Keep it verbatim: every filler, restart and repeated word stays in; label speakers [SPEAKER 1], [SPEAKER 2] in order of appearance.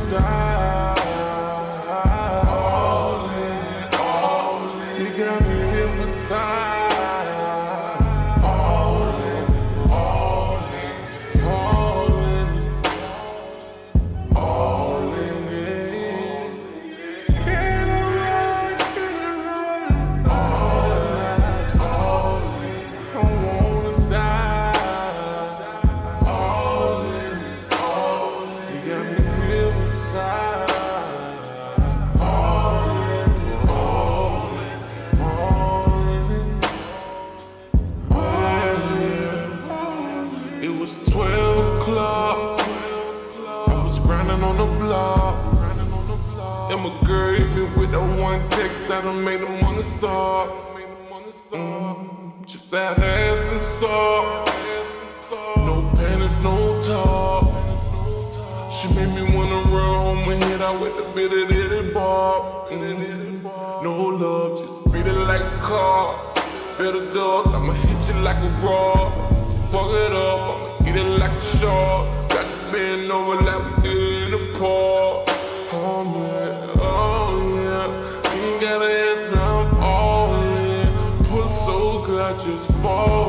[SPEAKER 1] die. All in, all in. You got me hypnotized. All in, all in, all in, all in. Can't run, can't run. All night, all in. I wanna die. All in, all in. You got me hypnotized. All in, all in, all in. It was twelve o'clock. I was grinding on the block. And my girl hit me with that one text that'll make them wanna stop. Mm, just that ass and sauce. No panties, no talk. She made me wanna run home and hit out with the bit of it and bob. Mm, no love, just beat it like a car. Better dog, I'ma hit you like a raw. Fuck it up, I'ma eat it like a shark. Got you bent over like we did in the park. Oh man, oh yeah. You ain't gotta ask me, I'm all in. Pull so good, I just fall